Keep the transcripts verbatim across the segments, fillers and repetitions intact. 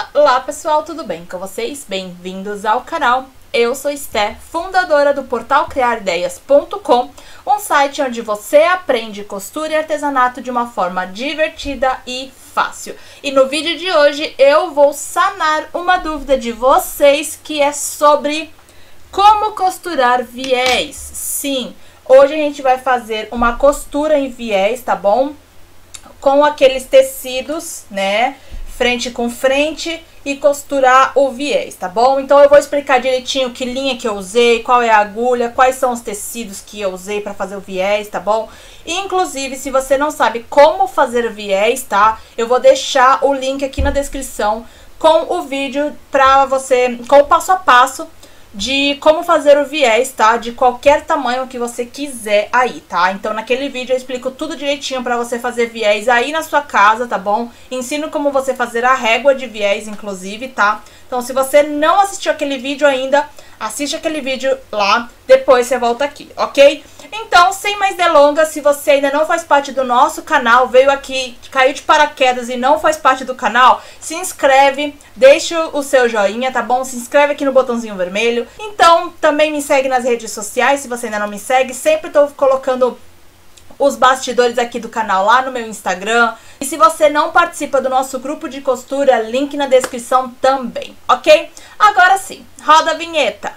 Olá pessoal, tudo bem com vocês? Bem-vindos ao canal. Eu sou Esté, fundadora do portal criar ideias ponto com, um site onde você aprende costura e artesanato de uma forma divertida e fácil. E no vídeo de hoje eu vou sanar uma dúvida de vocês, que é sobre como costurar viés. Sim, hoje a gente vai fazer uma costura em viés, tá bom? Com aqueles tecidos, né? Frente com frente e costurar o viés, tá bom? Então eu vou explicar direitinho que linha que eu usei, qual é a agulha, quais são os tecidos que eu usei para fazer o viés, tá bom? E, inclusive, se você não sabe como fazer o viés, tá? Eu vou deixar o link aqui na descrição com o vídeo para você, com o passo a passo de como fazer o viés, tá? De qualquer tamanho que você quiser aí, tá? Então, naquele vídeo eu explico tudo direitinho pra você fazer viés aí na sua casa, tá bom? Ensino como você fazer a régua de viés, inclusive, tá? Então, se você não assistiu aquele vídeo ainda, assiste aquele vídeo lá, depois você volta aqui, ok? Então, sem mais delongas, se você ainda não faz parte do nosso canal, veio aqui, caiu de paraquedas e não faz parte do canal, se inscreve, deixa o seu joinha, tá bom? Se inscreve aqui no botãozinho vermelho. Então, também me segue nas redes sociais, se você ainda não me segue, sempre tô colocando os bastidores aqui do canal lá no meu Instagram. E se você não participa do nosso grupo de costura, link na descrição também, ok? Agora sim, roda a vinheta!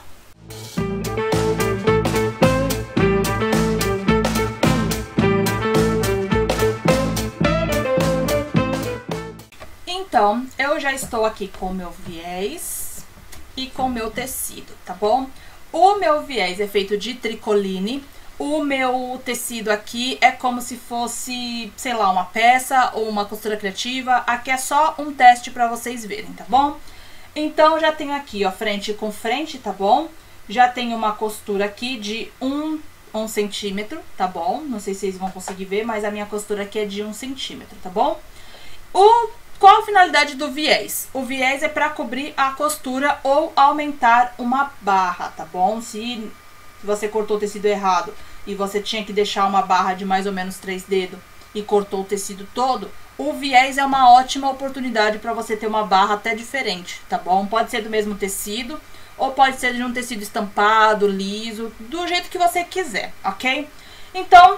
Então, eu já estou aqui com o meu viés e com o meu tecido, tá bom? O meu viés é feito de tricoline. O meu tecido aqui é como se fosse, sei lá, uma peça ou uma costura criativa. Aqui é só um teste pra vocês verem, tá bom? Então, já tenho aqui, ó, frente com frente, tá bom? Já tenho uma costura aqui de um, um centímetro, tá bom? Não sei se vocês vão conseguir ver, mas a minha costura aqui é de um centímetro, tá bom? O... Qual a finalidade do viés? O viés é para cobrir a costura ou aumentar uma barra, tá bom? Se você cortou o tecido errado e você tinha que deixar uma barra de mais ou menos três dedos e cortou o tecido todo, o viés é uma ótima oportunidade para você ter uma barra até diferente, tá bom? Pode ser do mesmo tecido ou pode ser de um tecido estampado, liso, do jeito que você quiser, ok? Então,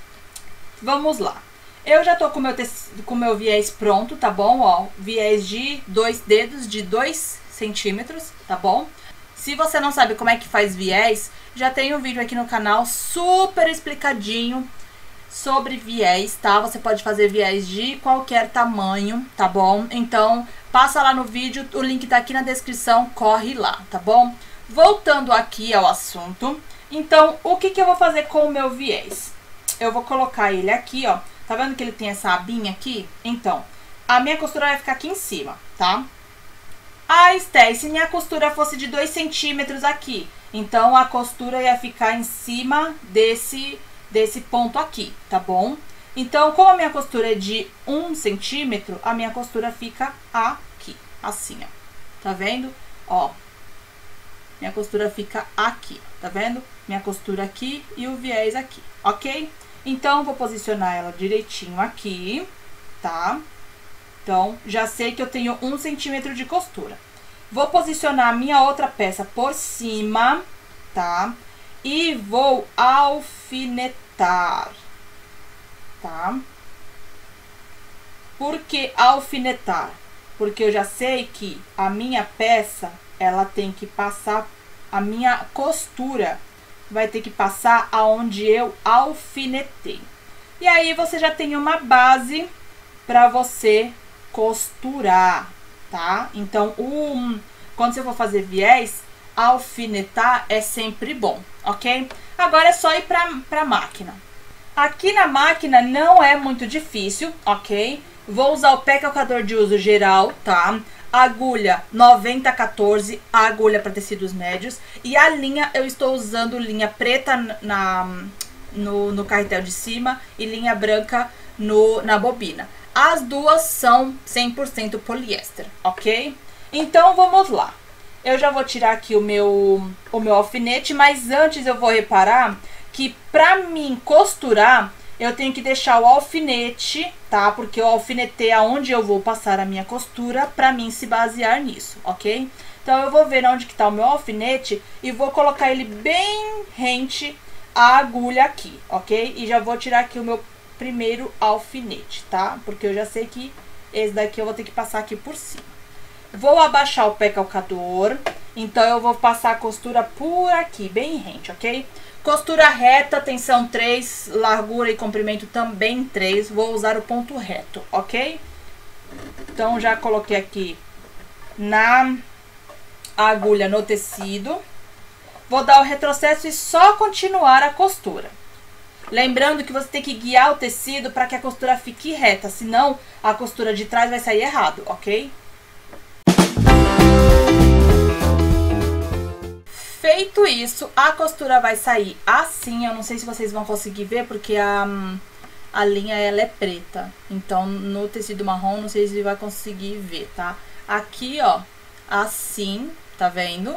vamos lá. Eu já tô com meu tecido, com meu viés pronto, tá bom? Ó, viés de dois dedos, de dois centímetros, tá bom? Se você não sabe como é que faz viés, já tem um vídeo aqui no canal super explicadinho sobre viés, tá? Você pode fazer viés de qualquer tamanho, tá bom? Então, passa lá no vídeo, o link tá aqui na descrição, corre lá, tá bom? Voltando aqui ao assunto, então, o que que eu vou fazer com o meu viés? Eu vou colocar ele aqui, ó. Tá vendo que ele tem essa abinha aqui? Então, a minha costura vai ficar aqui em cima, tá? Ah, Esté, se minha costura fosse de dois centímetros aqui, então a costura ia ficar em cima desse, desse ponto aqui, tá bom? Então, como a minha costura é de um centímetro, a minha costura fica aqui, assim, ó. Tá vendo? Ó, minha costura fica aqui, tá vendo? Minha costura aqui e o viés aqui, ok? Então, vou posicionar ela direitinho aqui, tá? Então, já sei que eu tenho um centímetro de costura. Vou posicionar a minha outra peça por cima, tá? E vou alfinetar, tá? Por que alfinetar? Porque eu já sei que a minha peça, ela tem que passar, a minha costura vai ter que passar aonde eu alfinetei. E aí, você já tem uma base para você costurar, tá? Então, um, quando você for fazer viés, alfinetar é sempre bom, ok? Agora é só ir pra, pra máquina. Aqui na máquina não é muito difícil, ok? Vou usar o pé calcador de uso geral, tá? Agulha noventa quatorze, a agulha para tecidos médios. E a linha, eu estou usando linha preta na, no, no carretel de cima e linha branca no, na bobina. As duas são cem por cento poliéster, ok? Então, vamos lá. Eu já vou tirar aqui o meu, o meu alfinete, mas antes eu vou reparar que para mim costurar, eu tenho que deixar o alfinete, tá? Porque eu alfinetei aonde eu vou passar a minha costura pra mim se basear nisso, ok? Então, eu vou ver onde que tá o meu alfinete e vou colocar ele bem rente à agulha aqui, ok? E já vou tirar aqui o meu primeiro alfinete, tá? Porque eu já sei que esse daqui eu vou ter que passar aqui por cima. Vou abaixar o pé calcador, então eu vou passar a costura por aqui, bem rente, ok? Costura reta, tensão três, largura e comprimento também três. Vou usar o ponto reto, ok? Então, já coloquei aqui na agulha no tecido. Vou dar o retrocesso e só continuar a costura. Lembrando que você tem que guiar o tecido para que a costura fique reta, senão a costura de trás vai sair errado, ok? Feito isso, a costura vai sair assim. Eu não sei se vocês vão conseguir ver, porque a, a linha ela é preta. Então, no tecido marrom, não sei se vai conseguir ver, tá? Aqui, ó, assim, tá vendo?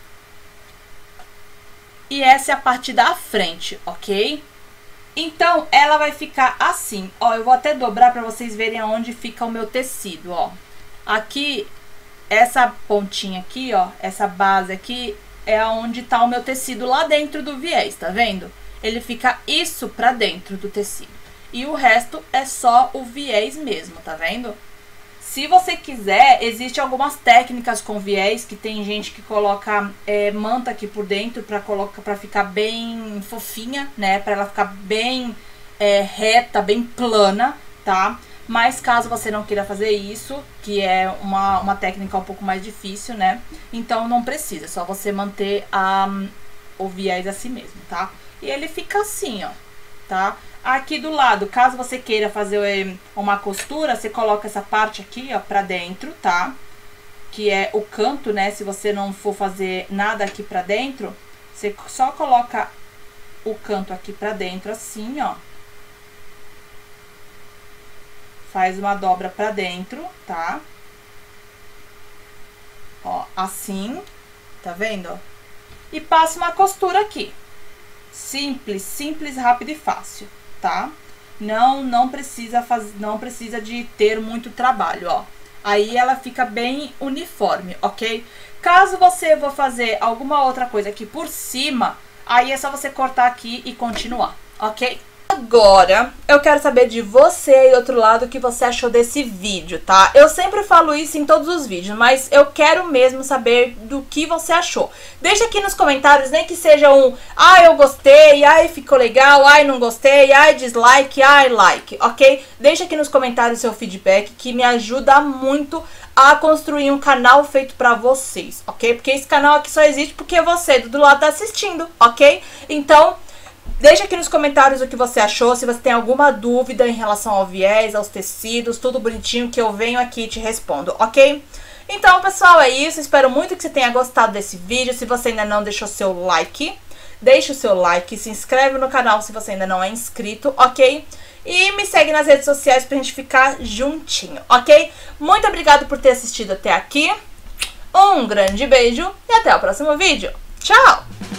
E essa é a parte da frente, ok? Então, ela vai ficar assim. Ó, eu vou até dobrar pra vocês verem aonde fica o meu tecido, ó. Aqui, essa pontinha aqui, ó, essa base aqui, é onde tá o meu tecido lá dentro do viés, tá vendo? Ele fica isso pra dentro do tecido. E o resto é só o viés mesmo, tá vendo? Se você quiser, existe algumas técnicas com viés, que tem gente que coloca é, manta aqui por dentro pra, colocar, pra ficar bem fofinha, né? Pra ela ficar bem é, reta, bem plana, tá? Mas caso você não queira fazer isso, que é uma, uma técnica um pouco mais difícil, né? Então não precisa, é só você manter a, o viés assim mesmo, tá? E ele fica assim, ó, tá? Aqui do lado, caso você queira fazer uma costura, você coloca essa parte aqui, ó, pra dentro, tá? Que é o canto, né? Se você não for fazer nada aqui pra dentro, você só coloca o canto aqui pra dentro assim, ó. Faz uma dobra pra dentro, tá? Ó, assim, tá vendo, ó? E passa uma costura aqui. Simples, simples, rápido e fácil, tá? Não, não precisa fazer, não precisa de ter muito trabalho, ó. Aí ela fica bem uniforme, ok? Caso você for fazer alguma outra coisa aqui por cima, aí é só você cortar aqui e continuar, ok? Agora, eu quero saber de você aí do outro lado o que você achou desse vídeo, tá? Eu sempre falo isso em todos os vídeos, mas eu quero mesmo saber do que você achou. Deixa aqui nos comentários, nem que seja um ah, eu gostei, ai, ficou legal, ai, não gostei, ai, dislike, ai, like, ok? Deixa aqui nos comentários seu feedback, que me ajuda muito a construir um canal feito pra vocês, ok? Porque esse canal aqui só existe porque você do lado tá assistindo, ok? Então, deixa aqui nos comentários o que você achou, se você tem alguma dúvida em relação ao viés, aos tecidos, tudo bonitinho, que eu venho aqui e te respondo, ok? Então, pessoal, é isso. Espero muito que você tenha gostado desse vídeo. Se você ainda não deixou seu like, deixa o seu like, se inscreve no canal se você ainda não é inscrito, ok? E me segue nas redes sociais pra gente ficar juntinho, ok? Muito obrigada por ter assistido até aqui. Um grande beijo e até o próximo vídeo. Tchau!